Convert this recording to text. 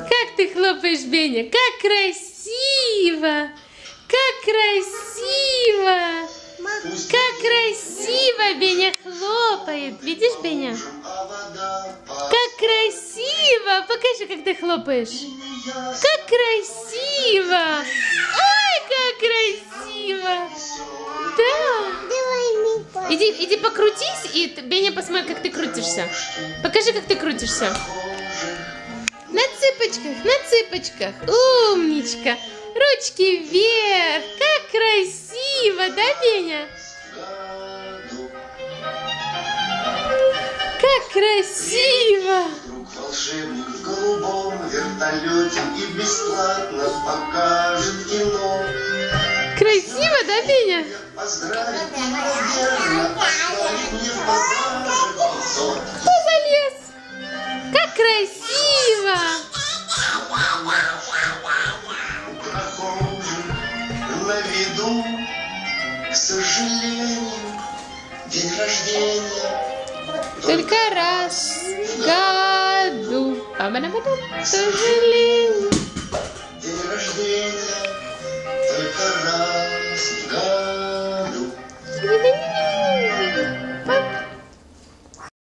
Как ты хлопаешь, Беня? Как красиво! Как красиво! Как красиво Беня хлопает. Видишь, Беня? Как красиво! Покажи, как ты хлопаешь. Как красиво! Ой, как красиво! Да! Иди покрутись, и Беня посмотри, как ты крутишься. Покажи, как ты крутишься. На цыпочках, на цыпочках. Умничка. Ручки вверх. Как красиво, да, Беня? Как красиво. Волшебник в голубом вертолете и бесплатно покажет кино. Красиво, да, Беня? Поздравит верно, оставит мне в подарок 500. Кто залез? Как красиво! Прохожим на виду, к сожалению, день рождения Только раз в году. К сожалению. день рождения